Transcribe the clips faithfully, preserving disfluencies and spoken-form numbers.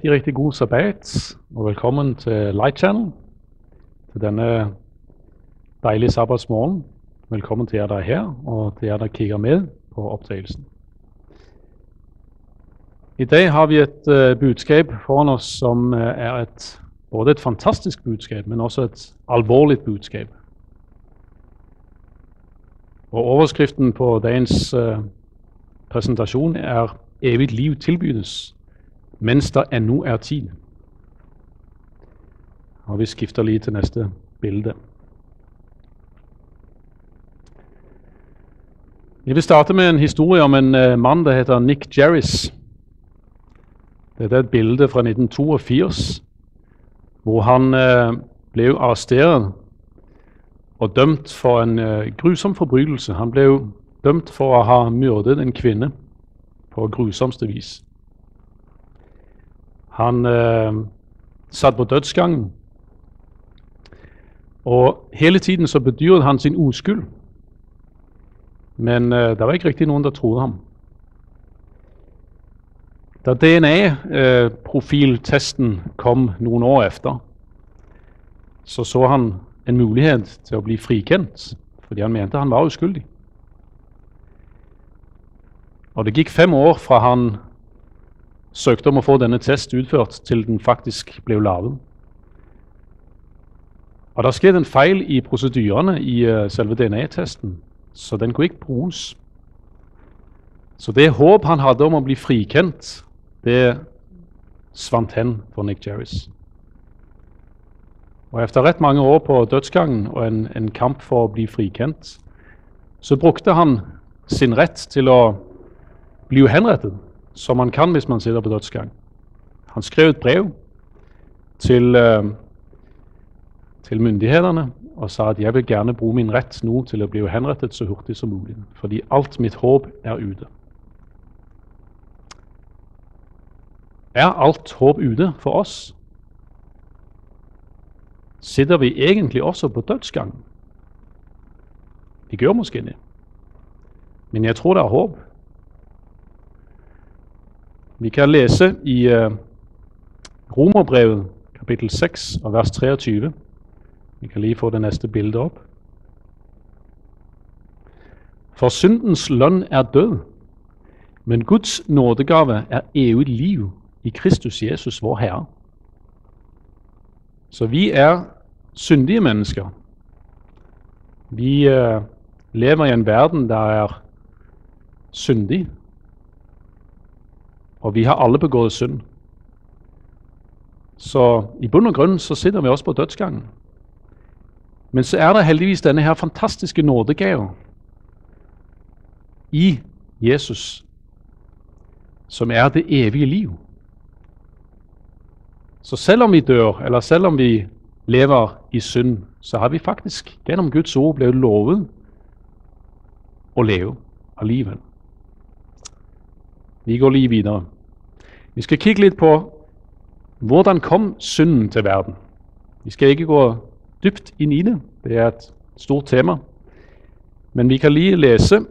Riktig, riktig god sabbat, og velkommen til Light Channel, til denne deilige sabbatsmorgen. Velkommen til jer der er her, og til jer der kigger med på opptagelsen. I dag har vi et uh, budskap foran oss som uh, er et, både et fantastisk budskap, men også et alvorlig budskap. Og overskriften på dagens uh, presentasjon er «Evigt liv tilbydes, mens der ennå er tid». Og vi skifter lige til neste bilde. Jeg vil starte med en historie om en uh, mann der heter Nick Jarris. Dette er et bilde fra nitten toogfirs, hvor han uh, ble arresteret og dømt for en uh, grusom forbrytelse. Han ble dømt for å ha myrdet en kvinne på grusomste vis. Han uh, satt på dødsgangen, og hele tiden så bedyret han sin uskyld. Men uh, det var ikke rigtig nogen, der troede ham. Da D N A-profiltesten kom nogle år efter, så så han en mulighed til at blive frikendt, fordi han mente, at han var uskyldig. Og det gik fem år fra han søgte om at få denne test udført, til den faktisk blev lavet. Og der skete en fejl i procedurerne i uh, selve D N A-testen, så den kunne ikke bruges. Så det håb han hadde om at blive frikendt, det svant hen for Nick Jarris. Og efter ret mange år på dødsgangen og en, en kamp for at blive frikendt, så brugte han sin ret til at blive henrettet, som man kan, hvis man sidder på dødsgang. Han skrev et brev til, øh, til myndighederne og sa at jeg vil gerne bruge min ret nu til at blive henrettet så hurtigt som muligt, fordi alt mit håb er ude. Er alt håb ude for os? Sitter vi egentlig også på dødsgangen? Vi gør måske det. Men jeg tror, der er håb. Vi kan læse i uh, Romerbrevet, kapitel seks, og vers treogtyve. Vi kan lige få det næste billede op. For syndens løn er død, men Guds nådegave er evigt liv i Kristus Jesus, vor Herre. Så vi er syndige mennesker. Vi uh, lever i en verden, der er syndig. Og vi har alle begået synd. Så i bund og grund så sitter vi også på dødsgangen. Men så er der heldigvis denne her fantastiske nådegave i Jesus, som er det evige liv. Så selvom vi dør, eller selvom vi lever i synd, så har vi faktisk gennem Guds ord blevet lovet at leve alligevel. Vi går lige videre. Vi skal kigge lidt på, hvordan kom synden til verden. Vi skal ikke gå dybt ind i det. Det er et stort tema. Men vi kan lige læse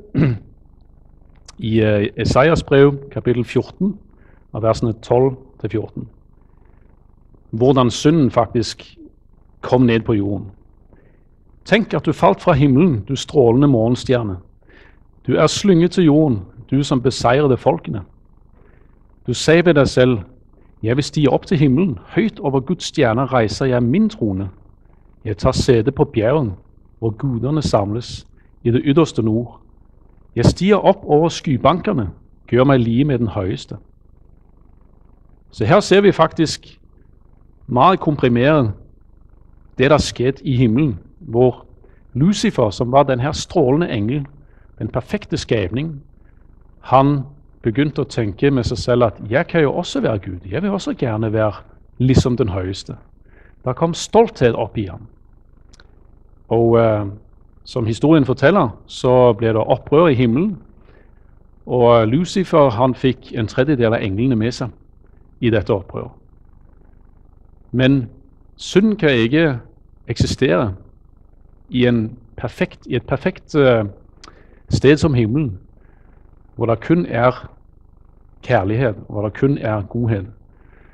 i uh, Esajas brev, kapitel fjorten, og versene tolv til fjorten. Hvordan synden faktisk kom ned på jorden. Tænk, at du faldt fra himlen, du strålende morgenstjerne. Du er slynget til jorden, du som besejrede folkene. Du sagde ved dig selv, jeg vil stige op til himlen, højt over Guds stjerner rejser jeg min trone. Jeg tager sæde på bjerget, hvor guderne samles i det ytterste nord. Jeg stiger op over skybankerne, gør mig lige med den højeste. Så her ser vi faktisk meget komprimeret det, der skete i himlen, hvor Lucifer, som var den her strålende engel, den perfekte skabning, han begyndte at tænke med sig selv, at jeg kan jo også være Gud. Jeg vil også gerne være ligesom den højeste. Der kom stolthed op i ham. Og øh, som historien fortæller, så blev der oprør i himlen, og Lucifer han fik en tredjedel af englene med sig i dette oprør. Men synden kan ikke eksistere i, en perfekt, i et perfekt øh, sted som himlen, hvor der kun er kærlighed, hvor der kun er godhed.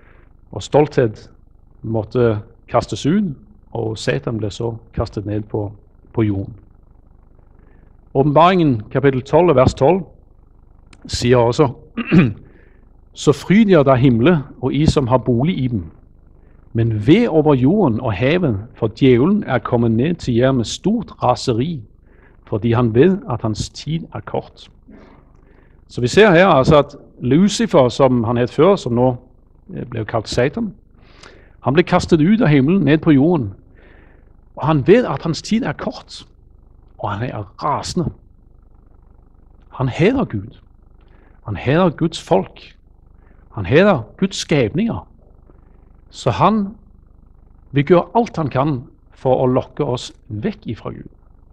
Og stolthet måtte kastes ut, og Satan ble så kastet ned på, på jorden. Åpenbaringen kapittel tolv, vers tolv, sier også, så fryd jer da himle, og I som har bolig i dem. Men ved over jorden og havet, for djævelen er kommet ned til jer med stort raseri, fordi han ved at hans tid er kort. Så vi ser her altså at Lucifer, som han het før, som nå ble kalt Satan, han ble kastet ut av himmelen, ned på jorden. Og han ved at hans tid er kort, og han er rasende. Han hater Gud. Han hater Guds folk. Han hater Guds skapninger. Så han vil gjøre alt han kan for å lokke oss vekk ifra Gud.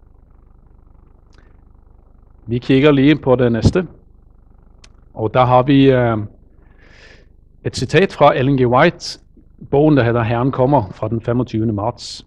Vi kikker lige på det neste. Og der har vi eh, et sitat fra Ellen G. White, bogen der heter Herren kommer, fra den femogtyvende marts.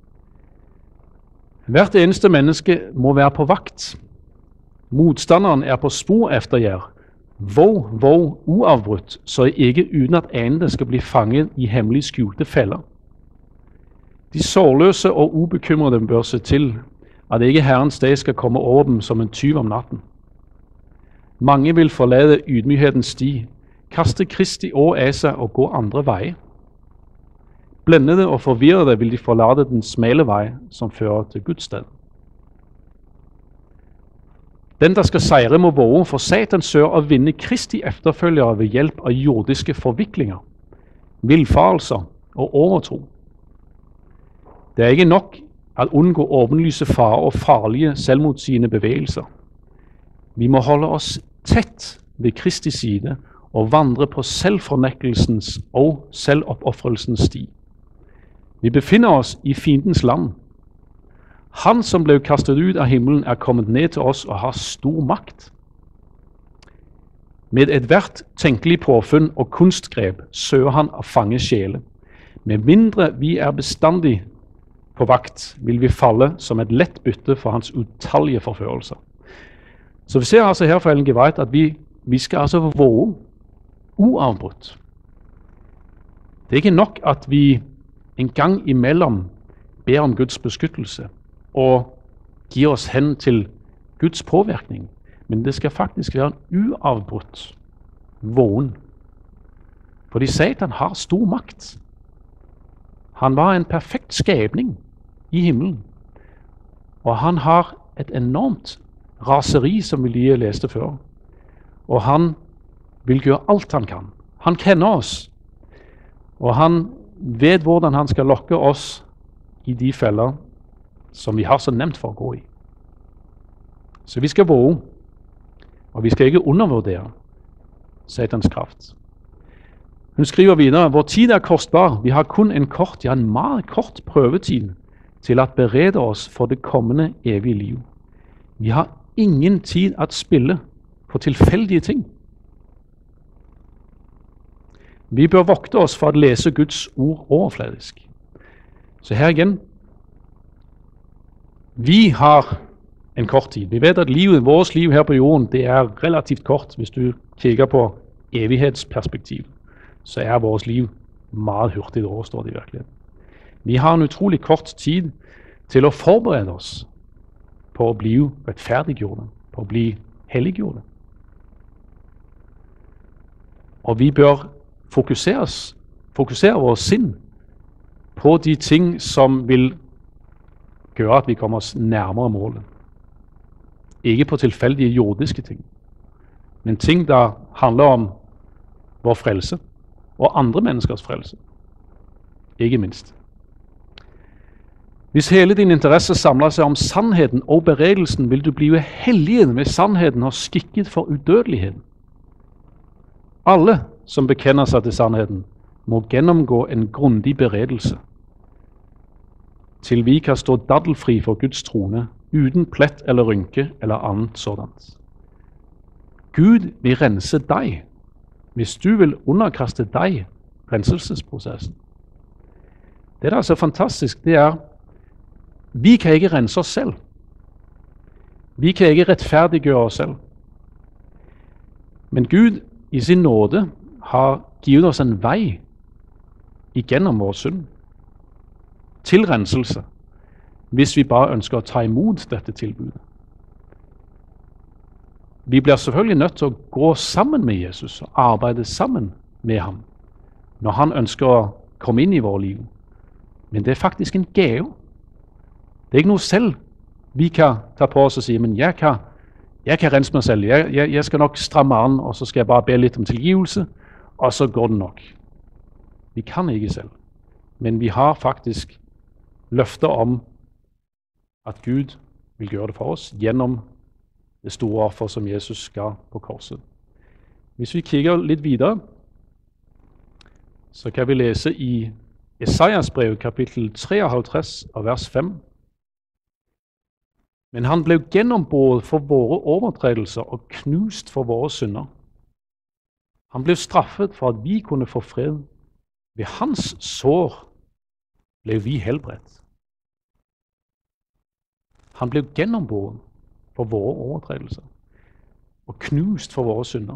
Hvert eneste menneske må være på vakt. Motstanderen er på spor efter jer. Våg, våg, uavbrudt, så I ikke uden at ane det skal bli fanget i hemmelig skjulte fælder. De sårløse og ubekymrede bør se til, at ikke Herrens dag skal komme over dem som en tyv om natten. Mange vil forlade ydmykhetens sti, kaste Kristi år af sig og gå andre veje. Blændede og forvirrede vil de forlade den smale vej, som fører til Guds sted. Den, der skal sejre, må våge, for Satan søger at vinde Kristi efterfølgere ved hjælp af jordiske forviklinger, vildfarelser og overtro. Det er ikke nok at undgå åbenlyse farer og farlige selvmodsigende bevægelser. Vi må holde os tæt ved Kristi side og vandre på selvfornækkelsens og selvopoffrelsens sti. Vi befinder os i fiendens land. Han, som blev kastet ud af himlen, er kommet ned til os og har stor magt. Med et hvert tænkelig påfund og kunstgreb søger han at fange sjæle. Med mindre vi er bestandig på vagt, vil vi falde som et let bytte for hans utallige forførelser. Så vi ser altså her fra Ellen G. White, at vi, vi skal altså våge uafbrudt. Det er ikke nok, at vi en gang imellem beder om Guds beskyttelse og giver os hen til Guds påvirkning, men det skal faktisk være en uafbrudt vågen. Fordi Satan har stor magt. Han var en perfekt skabning i himmelen, og han har et enormt raseri, som vi lige læste før. Og han vil gøre alt han kan. Han kender os, og han ved hvordan han skal lokke os i de fælder, som vi har så nemt for at gå i. Så vi skal våge, og vi skal ikke undervurdere Satans kraft. Hun skriver videre, hvor tid er kostbar. Vi har kun en kort, ja en meget kort prøvetid til at berede os for det kommende evige liv. Vi har ingen tid at spille på tilfældige ting. Vi bør vogte os for at læse Guds ord overfladisk. Så her igen, vi har en kort tid. Vi ved at livet, vores liv her på jorden, det er relativt kort, hvis du kigger på evighedsperspektiv. Så er vores liv meget hurtigt overstået i virkeligheden. Vi har en utrolig kort tid til at forberede os på at blive retfærdiggjorte, på at blive helliggjorte. Og vi bør fokuseres, fokusere vores sind på de ting, som vil gøre, at vi kommer os nærmere målet. Ikke på tilfældige jordiske ting, men ting, der handler om vores frelse og andre menneskers frelse. Ikke mindst. Hvis hele din interesse samler sig om sandheden og beredelsen, vil du blive helliget med sandheden og skikket for udødeligheden. Alle, som bekender sig til sandheden, må gennemgå en grundig beredelse, til vi kan stå daddelfri for Guds trone, uden plet eller rynke eller andet sådant. Gud vil rense dig, hvis du vil underkaste dig renselsesprocessen. Det der er så fantastisk, det er, vi kan ikke rense os selv. Vi kan ikke retfærdiggøre os selv. Men Gud i sin nåde har givet os en vej igjennom vår synd. Tilrenselse, hvis vi bare ønsker å ta imot dette tilbudet. Vi blir selvfølgelig nødt til å gå sammen med Jesus og arbeide sammen med ham når han ønsker å komme inn i vårt liv. Men det er faktisk en gave. Det er ikke noe selv vi kan ta på oss og si, men jeg kan, jeg kan rense meg selv. Jeg, jeg, jeg skal nok stramme an, og så skal jeg bare be litt om tilgivelse, og så går det nok. Vi kan ikke selv. Men vi har faktisk løfter om at Gud vil gjøre det for oss gjennom det store offer som Jesus ga på korset. Hvis vi kikker litt videre, så kan vi lese i Esaias brev kapittel treoghalvtreds og vers fem. Men han ble gjennombåret for våre overtredelser og knust for våre synder. Han ble straffet for at vi kunne få fred. Ved hans sår ble vi helbredt. Han ble gjennombåret for våre overtredelser og knust for våre synder.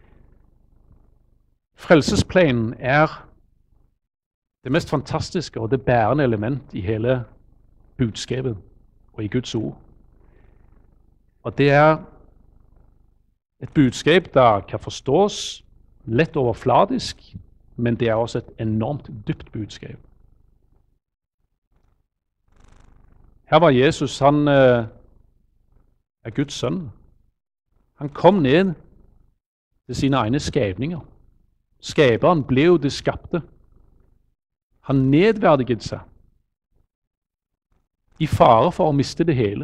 Frelsesplanen er det mest fantastiske og det bærende element i hele budskapet og i Guds ord. Og det er et budskap der kan forstås lett overfladisk, men det er også et enormt dypt budskap. Her var Jesus, han eh, er Guds sønn. Han kom ned til sine egne skapninger. Skaperen ble jo det skapte. Han nedverdiget seg i fare for å miste det hele.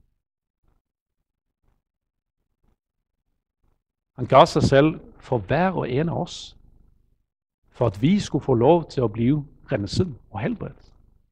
Han ga seg selv for hver og en av oss, for at vi skulle få lov til å bli renset og helbredt.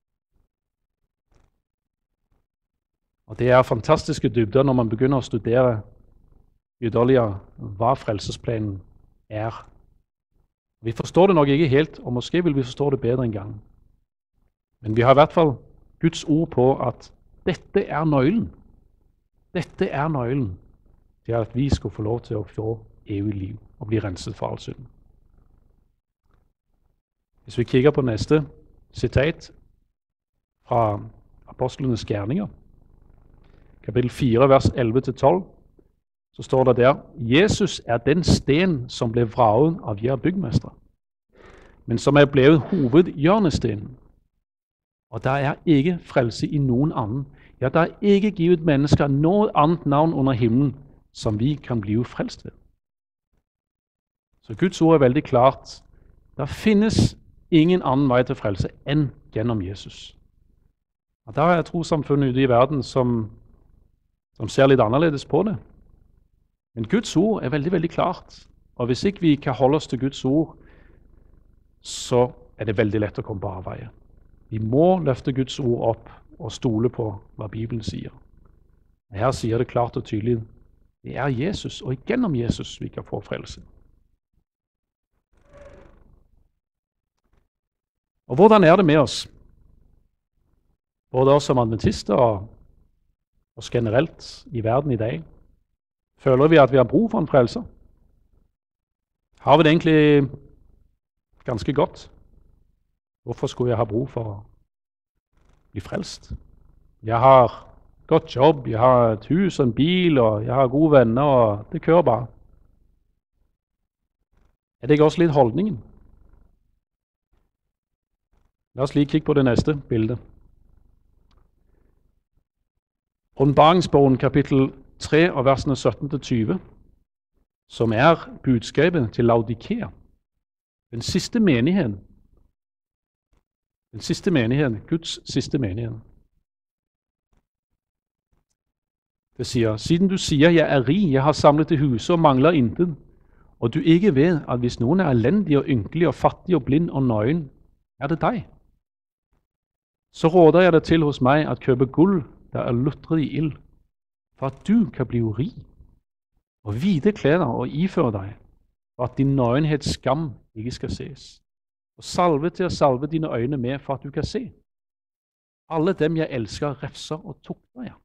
Og det er fantastiske dybder når man begynner å studere ytterligere hva frelsesplanen er. Vi forstår det nok ikke helt, og måske vil vi forstå det bedre en gang. Men vi har i hvert fall Guds ord på at dette er nøglen. Dette er nøglen til at vi skal få lov til å få evig liv og bli renset for all synd. Hvis vi kikker på neste sitat fra Apostlenes gjerninger, kapittel fire, vers elleve til tolv, så står det der: Jesus er den sten som ble vraget av jer byggmestre, men som er blevet hovedhjørnestenen. Og der er ikke frelse i noen annen. Ja, der er ikke givet mennesker noe annet navn under himmelen som vi kan blive frelst ved. Så Guds ord er veldig klart. Der finnes ingen annen vei til frelse enn gjennom Jesus. Og der er trossamfunn ute i verden som, som ser litt annerledes på det. Men Guds ord er veldig, veldig klart. Og hvis ikke vi kan holde oss til Guds ord, så er det veldig lett å komme på avveie. Vi må løfte Guds ord opp og stole på hva Bibelen sier. Her sier det klart og tydelig: det er Jesus, og gjennom Jesus vi kan få frelse. Og hvordan er det med oss? Både oss som adventister og oss generelt i verden i dag. Føler vi at vi har brug for en frelser? Har vi det egentlig ganske godt? Hvorfor skulle jeg ha brug for å bli frelst? Jeg har godt jobb, jeg har et hus og en bil, og jeg har gode venner, og det kører bare. Er det ikke også litt holdningen? La oss lige kikke på det neste bildet. Åpenbaringsbogen kapittel tre og versene sytten til tyve, som er budskapet til Laodikea. Den siste menigheten. Den siste menigheten, Guds siste menighet. Det sier: siden du sier jeg er rig, jeg har samlet til huset og mangler intet, og du ikke vet at hvis noen er elendig og ynkelig og fattig og blind og nøgen, er det deg. Så råder jeg deg til hos meg at kjøpe gull der er lutret i ild, for at du kan bli rig, og hvite klær og iføre deg, for at din nøgenhets skam ikke skal ses, og salve til å salve dine øyne med, for at du kan se. Alle dem jeg elsker, refser og tukter jeg.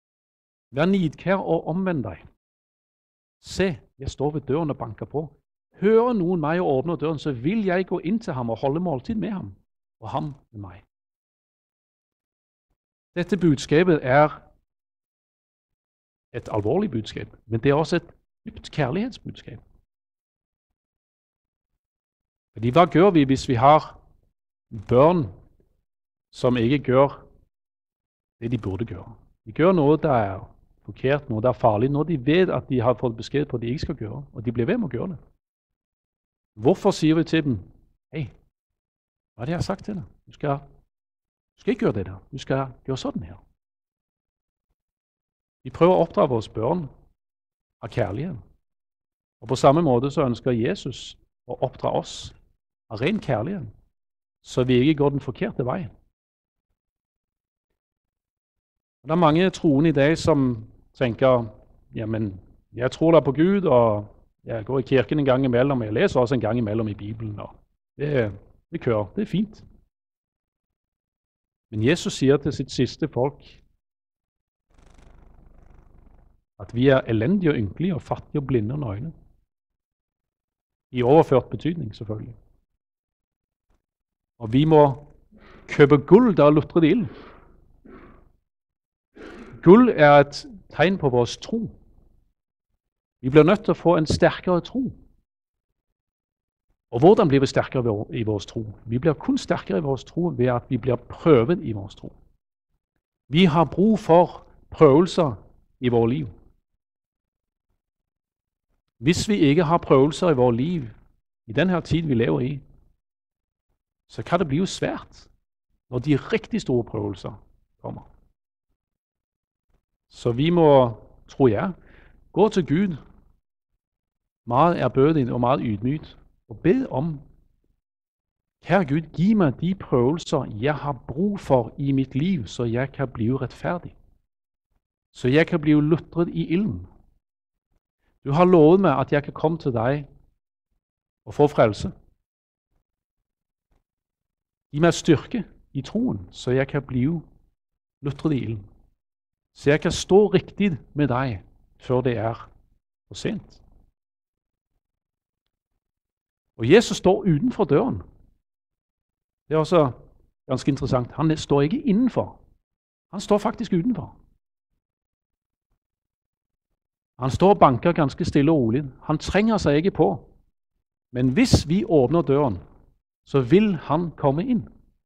Vær nidkær og omvend deg. Se, jeg står ved døren og banker på. hører noen meg og åpner døren, så vil jeg gå inn til ham og holde måltid med ham, og ham med meg. Dette budskapet er et alvorlig budskap, men det er også et dypt kjærlighetsbudskap. Fordi hva gjør vi hvis vi har barn som ikke gjør det de burde gjøre? De gjør noe det er forkert, noe det er farlig, når de vet at de har fått beskjed på at de ikke skal gjøre, og de blir ved med å gjøre det. Hvorfor sier vi til dem, hei, hva er det jeg har sagt til deg? Du skal, du skal ikke gjøre det der, du skal gjøre sånn her. Vi prøver å oppdra våre barn av kjærlighet. Og på samme måte så ønsker Jesus å oppdra oss av ren kjærlighet, så vi ikke går den forkerte veien. Det er mange troende i dag som tenker, ja, men jeg tror da på Gud, og jeg går i kirken en gang imellom, og jeg leser også en gang imellom i Bibelen, og det, det kører, det er fint. Men Jesus sier til sitt siste folk at vi er elendige og ynkelige og fattige og blinde og nøgne. I overført betydning, selvfølgelig. Og vi må kjøpe gull der lutrer det ild. Gull er et tegn på vår tro. Vi blir nødt til å få en sterkere tro. Og hvordan blir vi sterkere i vår tro? Vi blir kun sterkere i vår tro ved at vi blir prøvet i vår tro. Vi har brug for prøvelser i vårt liv. Hvis vi ikke har prøvelser i vårt liv, i denne tid vi lever i, så kan det bli jo svært når de riktig store prøvelser kommer. Så vi må, tror jeg, gå til Gud, meget ærbødigt og meget ydmygt, og bede om, kjære Gud, gi meg de prøvelser jeg har brug for i mitt liv, så jeg kan bli rettferdig. Så jeg kan bli lutret i ilden. Du har lovet meg at jeg kan komme til deg og få frelse. Gi meg styrke i troen, så jeg kan bli lutret i ilden. Så jeg kan stå riktig med deg før det er for sent. Og Jesus står utenfor døren. Det er også ganske interessant. Han står ikke innenfor. Han står faktisk utenfor. Han står og banker ganske stille og rolig. Han trenger seg ikke på. Men hvis vi åpner døren, så vil han komme inn.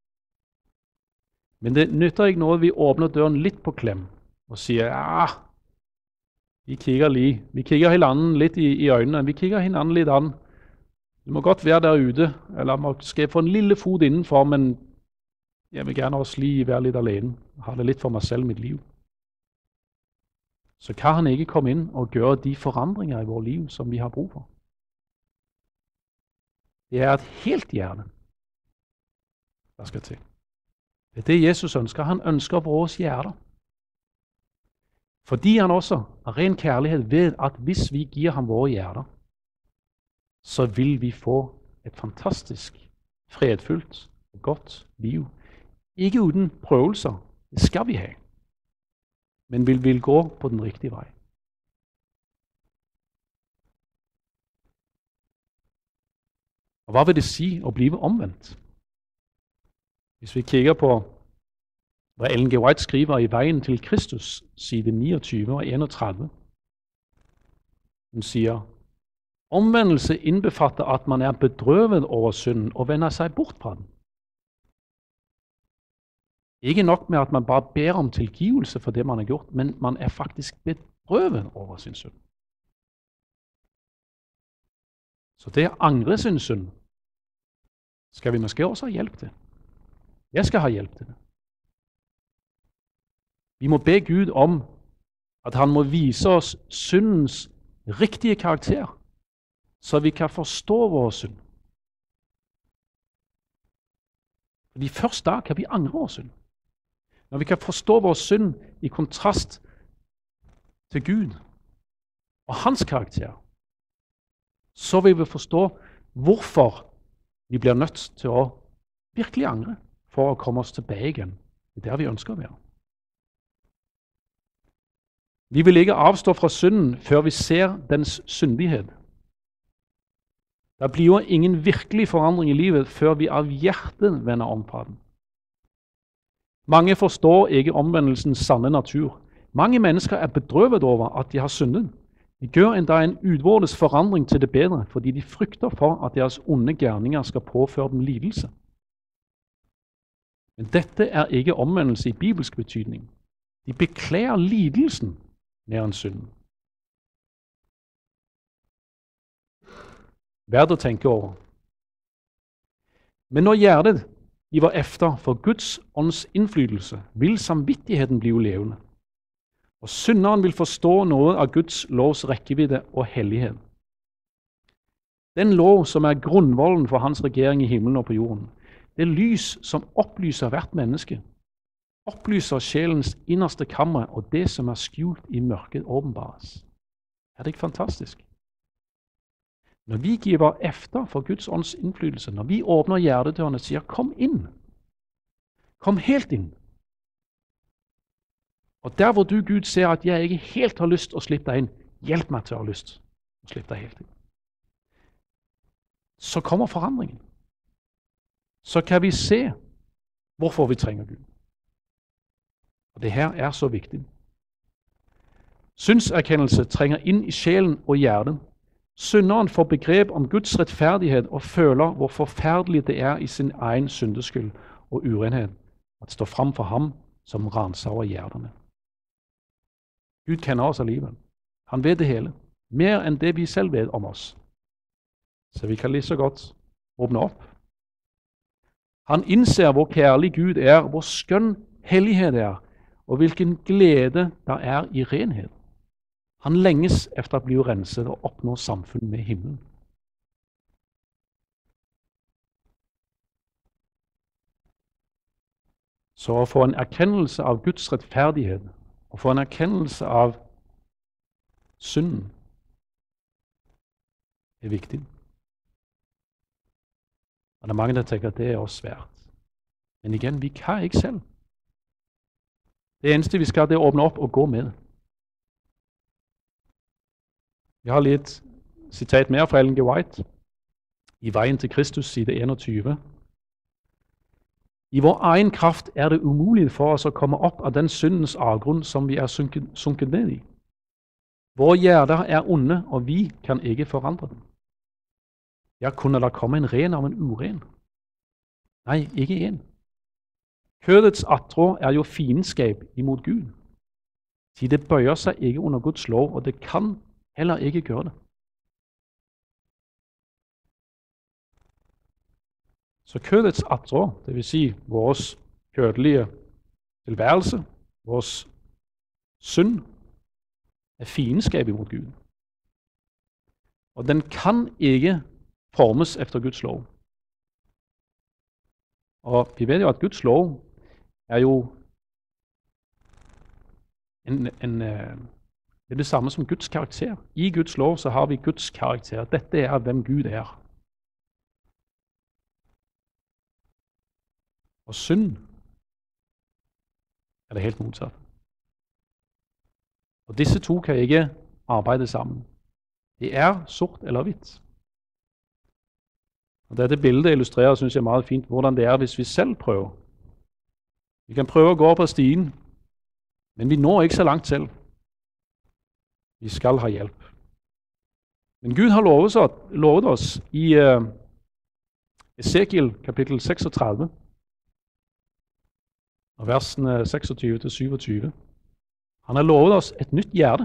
Men det nytter ikke noe at vi åpner døren litt på klem og sier, ja, vi kikker, li, vi kikker hinanden litt i, i øynene, vi kikker hinanden litt an. Du må godt være der ute, eller måske få en lille fot innenfor, men jeg vil gjerne også lige være litt alene, ha det litt for meg selv i mitt liv. Så kan han ikke komme inn og gjøre de forandringer i vårt liv som vi har brug for. Det er et helt hjerte. Hva skal til? Det er det Jesus ønsker. Han ønsker vårt hjerte. Fordi han også av ren kjærlighet vet at hvis vi gir ham våre hjerter, så vil vi få et fantastisk, fredfullt og godt liv. Ikke uten prøvelser, det skal vi ha, men vi vil gå på den riktige vei. Og hva vil det si å bli omvendt? Hvis vi kikker på hva Ellen G. White skriver i Veien til Kristus, side niogtyve og enogtredive. Hun sier, omvendelse innbefatter at man er bedrøvet over synden og vender seg bort fra den. Ikke nok med at man bare ber om tilgivelse for det man har gjort, men man er faktisk bedrøvet over sin synd. Så det å angre sin synd skal vi måske også ha hjelp til. Jeg skal ha hjelp til det. Vi må be Gud om at han må vise oss syndens riktige karakter, så vi kan forstå vår synd. Fordi først da kan vi angre vår synd. Når vi kan forstå vår synd i kontrast til Gud og hans karakter, så vil vi forstå hvorfor vi blir nødt til å virkelig angre for å komme oss tilbake igjen. Det er der vi ønsker å være. Vi vil ikke avstå fra synden før vi ser dens syndighet. Det blir jo ingen virkelig forandring i livet før vi av hjertet vender om fra den. Mange forstår ikke omvendelsens sanne natur. Mange mennesker er bedrøvet over at de har syndet. De gjør endda en utvortes forandring til det bedre, fordi de frykter for at deres onde gjerninger skal påføre dem lidelse. Men dette er ikke omvendelse i bibelsk betydning. De beklager lidelsen mer enn synden. Verdt å tenke over. Men når hjertet giver efter for Guds ånds innflytelse, vil samvittigheten blive levende. Og synderen vil forstå noe av Guds lovs rekkevidde og hellighet. Den lov som er grunnvollen for hans regjering i himmelen og på jorden, det lys som opplyser hvert menneske, opplyser sjelens innerste kammer, og det som er skjult i mørket åpenbares. Er det ikke fantastisk? Når vi giver efter for Guds ånds innflytelse, når vi åpner hjertedørene og sier, kom inn, kom helt inn. Og der hvor du, Gud, ser at jeg ikke helt har lyst til å slippe deg inn, hjelp meg til å ha lyst til å slippe deg helt inn. Så kommer forandringen. Så kan vi se hvorfor vi trenger Gud. Og det her er så viktig. Synserkendelse trenger inn i sjelen og hjertet. Synderen får begrep om Guds rettferdighet og føler hvor forferdelig det er i sin egen syndeskyld og urenhet at stå frem for ham som ransager hjertene. Gud kjenner oss alligevel. Han vet det hele, mer enn det vi selv vet om oss. Så vi kan lige så godt åpne opp. Han innser hvor kjærlig Gud er, hvor skønn hellighet er, og hvilken glede der er i renhet. Han lenges efter å bli renset og oppnå samfunn med himmelen. Så å få en erkennelse av Guds rettferdighet, og få en erkennelse av synden, er viktig. Og det er mange der tenker at det er også svært. Men igjen, vi kan ikke selv. Det eneste vi skal, det er å åpne opp og gå med. Vi har litt sitat mer fra Ellen G. White i Veien til Kristus, side enogtyve. I vår egen kraft er det umulig for oss å komme opp av den syndens avgrunn som vi er sunket, sunket ned i. Våre hjerter er onde, og vi kan ikke forandre dem. Ja, kunne det komme en ren av en uren? Nei, ikke en. Kødets attrå er jo fiendskap imot Gud. Så det bøyer seg ikke under Guds lov, og det kan heller ikke gjøre det. Så kødets attrå, det vil si vores kødelige tilværelse, vores synd, er fiendskap imot Gud. Og den kan ikke formes efter Guds lov. Og vi vet jo at Guds lov er jo en, en, det er det samme som Guds karakter. I Guds lov så har vi Guds karakter. Dette er hvem Gud er. Og synd er det helt motsatt. Og disse to kan ikke arbeide sammen. Det er sort eller hvitt. Og dette bildet illustrerer, synes jeg, meget fint hvordan det er hvis vi selv prøver. Vi kan prøve å gå på stien, men vi når ikke så langt selv. Vi skal ha hjelp. Men Gud har lovet oss, lovet oss i uh, Esekiel kapittel seksogtredive, og versene seksogtyve til syvogtyve. Han har lovet oss et nytt hjerte.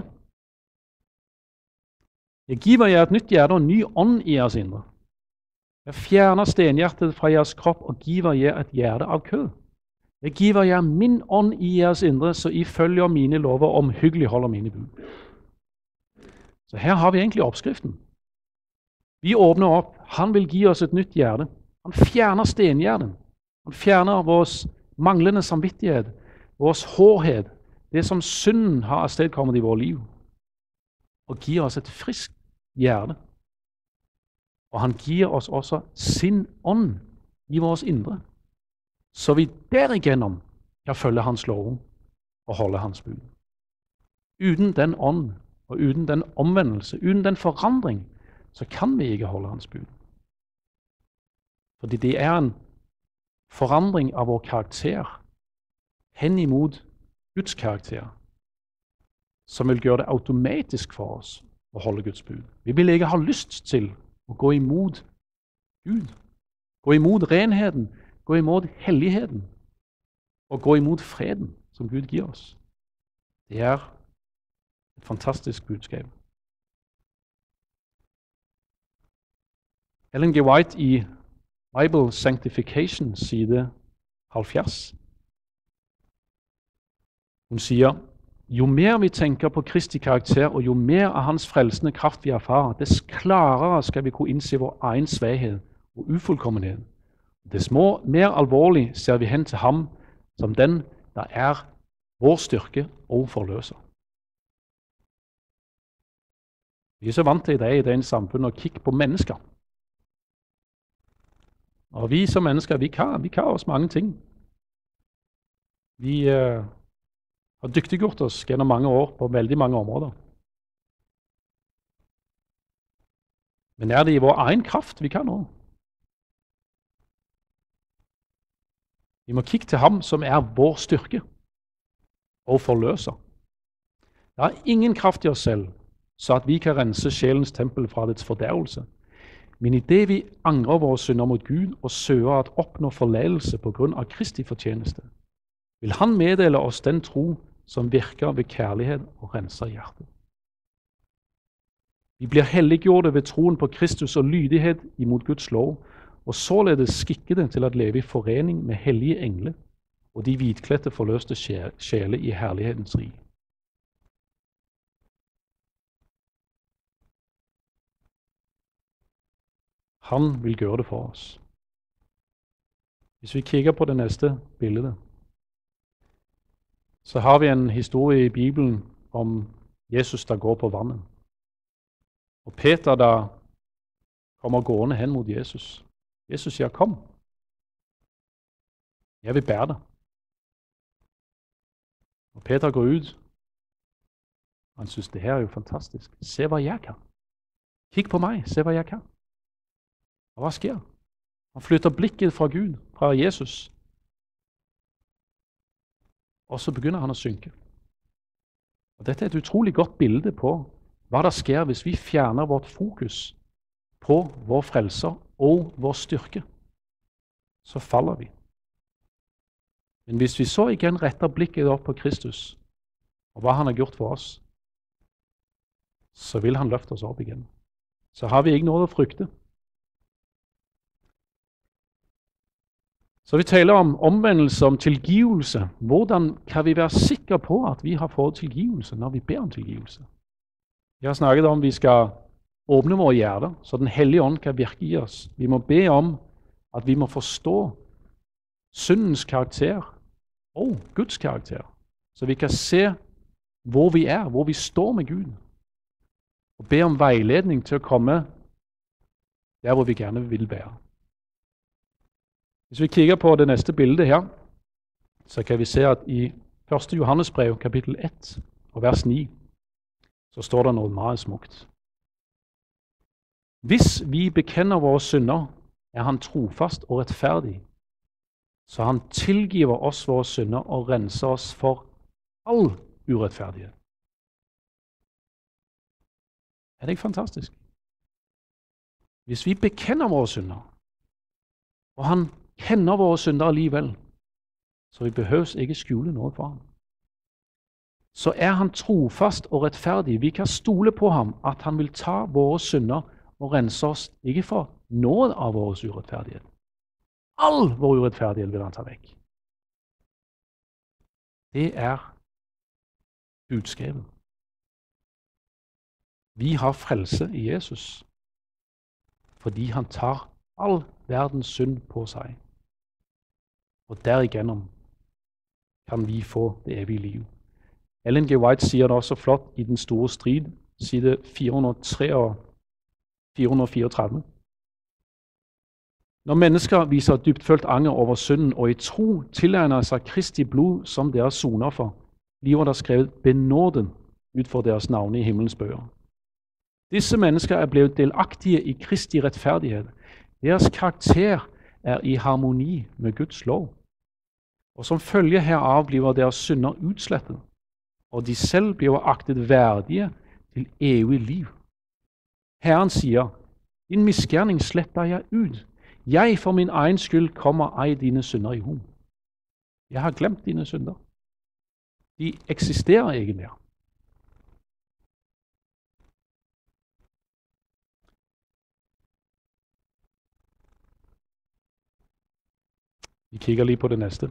Jeg giver jer et nytt hjerte og en ny ånd i jeres indre. Jeg fjerner stenhjertet fra jeres kropp og giver jer et hjerte av kød. Jeg giver jer min ånd i jeres indre, så I følger mine lover og omhyggelig holder mine bud. Så her har vi egentlig oppskriften. Vi åpner opp. Han vil gi oss et nytt hjerte. Han fjerner stenhjertet. Han fjerner vores manglende samvittighet, vores hårdhet, det som synden har afstedkommet i vores liv, og giver oss et friskt hjerte. Og han giver oss også sin ånd i vores indre, så vi derigennom kan følge hans lov og holde hans bud. Uten den ånd, og uten den omvendelse, uten den forandring, så kan vi ikke holde hans bud. Fordi det er en forandring av vår karakter hen imot Guds karakter, som vil gjøre det automatisk for oss å holde Guds bud. Vi vil ikke ha lyst til å gå imot Gud, gå imot renheten, gå imot helligheten og gå imot freden som Gud gir oss. Det er et fantastisk budskap. Ellen G. White i Bible Sanctification, side halvfjerds. Hun sier, jo mer vi tenker på Kristi karakter, og jo mer av hans frelsende kraft vi erfarer, dess klarere skal vi kunne innse vår egen svaghet og ufullkommenhet. Dess mer alvorlig ser vi hen til ham som den der er vår styrke og forløser. Vi er så vant til i dag i dagens samfunn å kikke på mennesker. Og vi som mennesker, vi kan, vi kan oss mange ting. Vi uh, har dyktiggjort oss gjennom mange år på veldig mange områder. Men er det i vår egen kraft vi kan nå? Vi må kikke til ham som er vår styrke og forløser. Det er ingen kraft i oss selv, så at vi kan rense sjelens tempel fra dets fordervelse. Men i det vi angrer våre synder mot Gud og søker at oppnå forledelse på grunn av Kristi fortjeneste, vil han meddele oss den tro som virker ved kjærlighet og renser hjertet. Vi blir helliggjorte ved troen på Kristus og lydighet imot Guds lov, og således skikkede til å leve i forening med hellige engler og de hvitkledte forløste sjele i herlighetens rike. Han vil gjøre det for oss. Hvis vi kikker på det neste bildet, så har vi en historie i Bibelen om Jesus der går på vannet. Og Peter der kommer gående hen mot Jesus. Jesus sier, kom. Jeg vil bære deg. Og Peter går ut. Han synes, det her er jo fantastisk. Se hva jeg kan. Kikk på meg, se hva jeg kan. Og hva skjer? Han flytter blikket fra Gud, fra Jesus. Og så begynner han å synke. Og dette er et utrolig godt bilde på hva det skjer hvis vi fjerner vårt fokus på vår frelser og vår styrke. Så faller vi. Men hvis vi så igjen retter blikket opp på Kristus og hva han har gjort for oss, så vil han løfte oss opp igjen. Så har vi ikke noe å frykte. Så vi taler om omvendelse, om tilgivelse. Hvordan kan vi være sikre på at vi har fått tilgivelse når vi ber om tilgivelse? Jeg har snakket om at vi skal åpne våre hjerter, så Den hellige ånd kan virke i oss. Vi må be om at vi må forstå syndens karakter og Guds karakter, så vi kan se hvor vi er, hvor vi står med Gud. Og be om veiledning til å komme der hvor vi gjerne vil være. Hvis vi kikker på det neste bildet her, så kan vi se at i første Johannes brev, kapittel ett, og vers ni, så står det noe meget smukt. Hvis vi bekjenner våre synder, er han trofast og rettferdig, så han tilgiver oss våre synder og renser oss for all urettferdighet. Er det ikke fantastisk? Hvis vi bekjenner våre synder, og han kjenner våre synder alligevel, så vi behøves ikke skjule noe for ham, så er han trofast og rettferdig. Vi kan stole på ham, at han vil ta våre synder og rense oss, ikke for noe av vår urettferdighet. All vår urettferdighet vil han ta vekk. Det er budskapet. Vi har frelse i Jesus, fordi han tar all verdens synd på seg. Og derigjennom kan vi få det evige liv. Ellen G. White sier det også flott i Den store strid, side fire hundre og tre og fire hundre og fireogtredive. Når mennesker viser dyptfølt anger over synden og i tro tilegner seg Kristi blod som deres sonoffer, blir det skrevet benåden ut for deres navn i himmelens bøker. Disse mennesker er blevet delaktige i Kristi rettferdighet. Deres karakter er i harmoni med Guds lov. Og som følge herav blir deres synder utslettet, og de selv blir aktet verdige til evig liv. Herren sier, din misgjerning sletter jeg ut. Jeg for min egen skyld kommer ei dine synder i hu. Jeg har glemt dine synder. De eksisterer ikke mer. Vi kigger lige på det næste.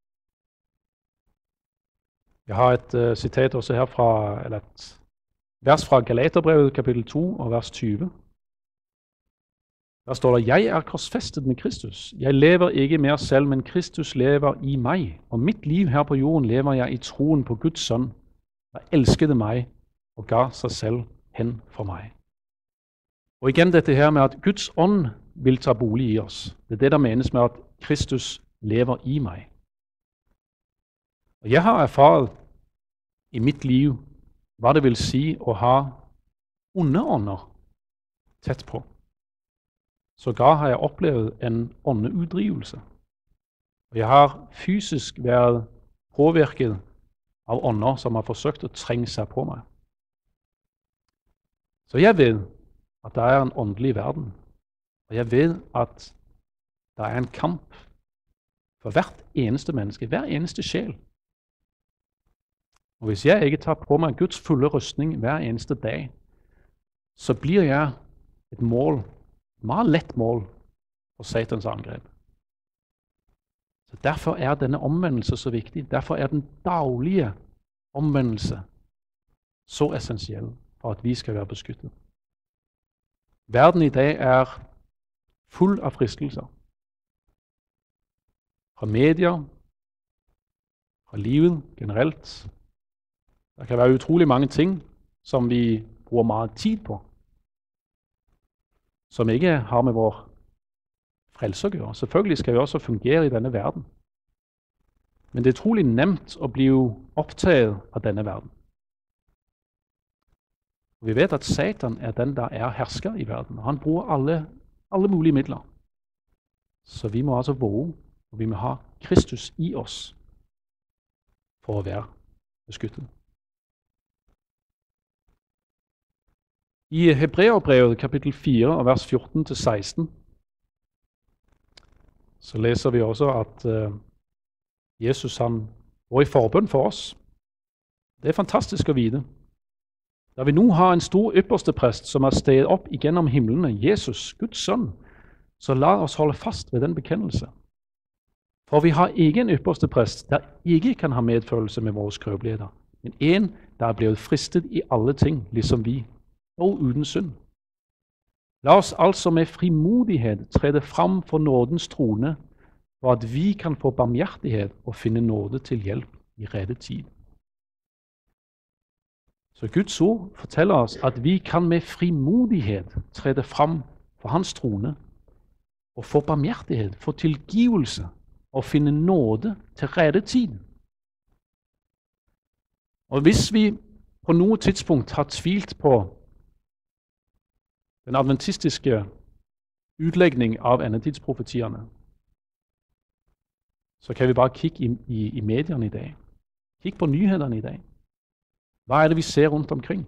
Jeg har et uh, citat også her fra, eller et vers fra Galaterbrevet kapitel to og vers tyve. Der står der, jeg er korsfæstet med Kristus. Jeg lever ikke mere selv, men Kristus lever i mig. Og mit liv her på jorden lever jeg i troen på Guds søn, der elskede mig og gav sig selv hen for mig. Og igen dette her med, at Guds ånd vil tage bolig i os. Det er det, der menes med, at Kristus lever i mig. Og jeg har erfaret i mit liv, hvad det vil sige at have underånder tæt på. Sågar har jeg oplevet en åndeuddrivelse. Og jeg har fysisk været påvirket av ånder, som har forsøgt at trænge sig på mig. Så jeg ved, at der er en åndelig verden. Og jeg ved, at der er en kamp for hvert eneste menneske, hver eneste sjæl. Og hvis jeg ikke tager på mig Guds fulde rustning hver eneste dag, så bliver jeg et mål, et meget let mål for Satans angreb. Så derfor er denne omvendelse så vigtig. Derfor er den daglige omvendelse så essentiel for at vi skal være beskyttet. Verden i dag er fuld af fristelser. Fra medier, fra livet generelt. Der kan være utrolig mange ting, som vi bruger meget tid på, som ikke har med vores frelse at gøre. Selvfølgelig skal vi også fungere i denne verden. Men det er utrolig nemt at blive optaget af denne verden. Og vi ved, at Satan er den, der er hersker i verden, og han bruger alle, alle mulige midler. Så vi må også våge, og vi må have Kristus i os, for at være beskyttet. I Hebræerbrevet kapitel fire og vers fjorten til seksten, så læser vi også, at uh, Jesus han var i forbøn for os. Det er fantastisk at vide. Da vi nu har en stor ypperste præst, som er steget op igennem himlene, Jesus, Guds søn, så lad os holde fast ved den bekendelse. For vi har ikke en ypperste præst, der ikke kan have medfølelse med vores skrøbeligheder, men en, der er blevet fristet i alle ting, ligesom vi, og uden synd. Lad os altså med frimodighed træde frem for nådens trone, for at vi kan få barmhjertighed og finde nåde til hjælp i rette tid. Så Guds ord fortæller os, at vi kan med frimodighed træde frem for hans trone og få barmhjertighed, få tilgivelse og finde nåde til rette tid. Og hvis vi på noget tidspunkt har tvilt på den adventistiske udlægning af endetidsprofetierne, så kan vi bare kigge i, i, i medierne i dag. Kig på nyhederne i dag. Hvad er det, vi ser rundt omkring?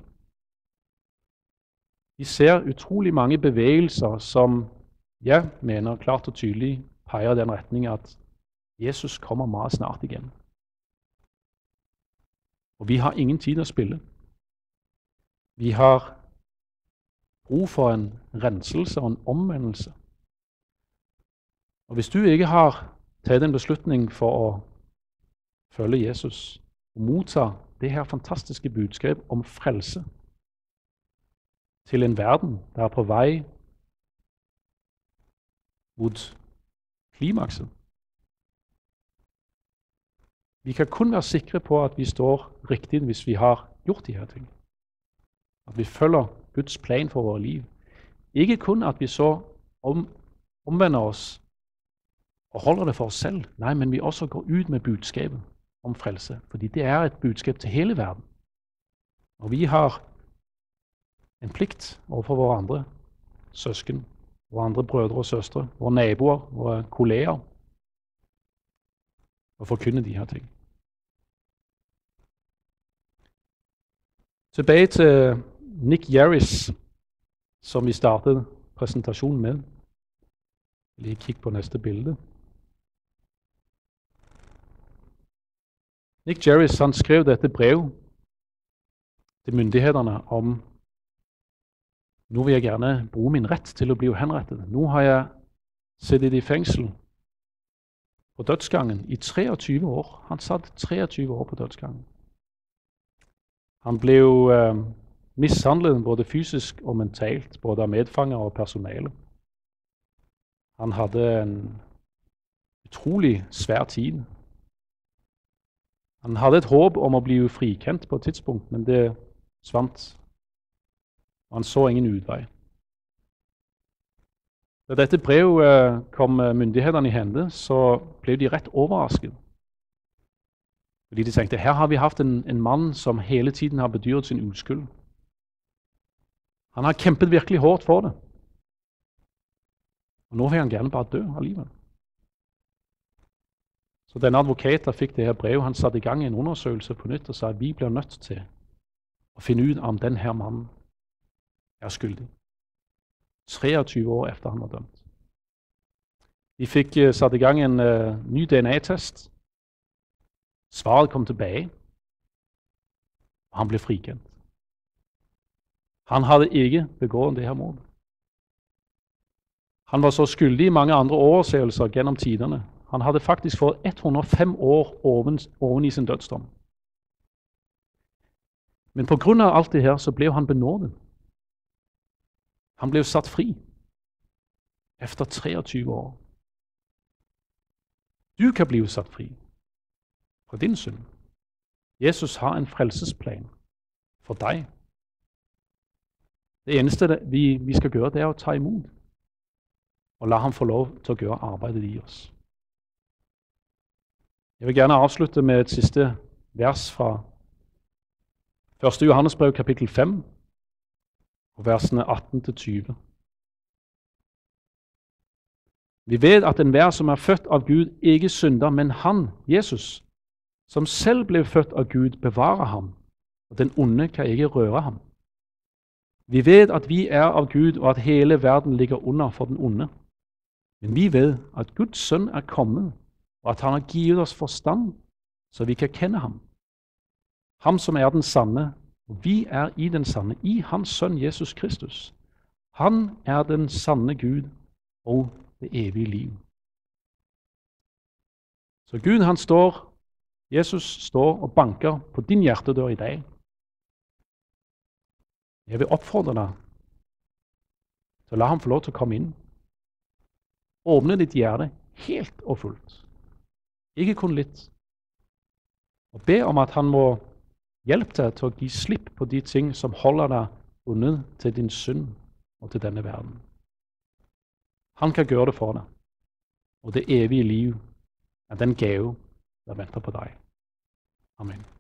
Vi ser utrolig mange bevægelser, som jeg mener klart og tydeligt peger den retning, at Jesus kommer meget snart igen. Og vi har ingen tid at spille. Vi har brug for en renselse og en omvendelse. Og hvis du ikke har taget en beslutning for at følge Jesus og modtage det her fantastiske budskab om frelse til en verden, der er på vej mod klimakset. Vi kan kun være sikre på, at vi står rigtigt, hvis vi har gjort de her ting. At vi følger Guds plan for vores liv. Ikke kun, at vi så om, omvender os og holder det for os selv. Nej, men vi også går ud med budskabet om frelse. Fordi det er et budskab til hele verden. Og vi har en pligt overfor vores andre søsken våre andre brødre og søstre, våre naboer, våre kolleger, og forkynne de her ting. Tilbage til Nick Yaris, som vi startet præsentationen med. Lige kigge på næste billede. Nick Yaris, han skrev dette brev til myndighederne om: nu vil jeg gerne bruge min rett til å bli henrettet. Nå har jeg siddet i fengsel på dødsgangen i treogtyve år. Han satt treogtyve år på dødsgangen. Han ble eh, mishandlet både fysisk og mentalt, både av medfanger og personale. Han hadde en utrolig svær tid. Han hadde et håp om å bli frikjent på et tidspunkt, men det svant. Han så ingen utvei. Da dette brevet kom myndighetene i hende, så ble de rett overrasket. Fordi de tenkte, her har vi hatt en, en mann som hele tiden har bedyret sin uskyld. Han har kjempet virkelig hårdt for det. Og nå vil han gjerne bare dø av livet. Så denne advokaten fikk det her brevet. Han satte i gang en undersøkelse på nytt og sa at vi blir nødt til å finne ut om denne mannen er skyldig. treogtyve år efter han var dømt. De fikk uh, satt i gang en uh, ny D N A-test. Svaret kom tilbake, og han ble frikjent. Han hadde ikke begått det her mordet. Han var så skyldig i mange andre overseelser gjennom tiderne. Han hadde faktisk fått hundre og fem år oven, oven i sin dødsdom. Men på grunn av alt det her så ble han benådet. Han ble satt fri efter treogtyve år. Du kan bli satt fri fra din synd. Jesus har en frelsesplan for deg. Det eneste vi, vi skal gjøre, det er å ta imot og la ham få lov til å gjøre arbeidet i oss. Jeg vil gjerne avslutte med et siste vers fra første Johannes brev kapittel fem, og versene atten til tyve. Vi vet at enhver som er født av Gud, ikke synder, men han, Jesus, som selv ble født av Gud, bevarer ham, og den onde kan ikke røre ham. Vi vet at vi er av Gud, og at hele verden ligger under for den onde. Men vi vet at Guds sønn er kommet, og at han har givet oss forstand, så vi kan kende ham. Ham som er den sanne, og vi er i den sanne, i hans sønn Jesus Kristus. Han er den sanne Gud og det evige liv. Så Gud, han står, Jesus står og banker på din hjertedør i dag. Jeg vil oppfordre deg til å la ham få lov til å komme inn. Åpne ditt hjerte helt og fullt. Ikke kun litt. Og be om at han må hjelpe deg til å gi slipp på de ting som holder deg bundet til din synd og til denne verden. Han kan gjøre det for deg. Og det evige liv er den gave der venter på deg. Amen.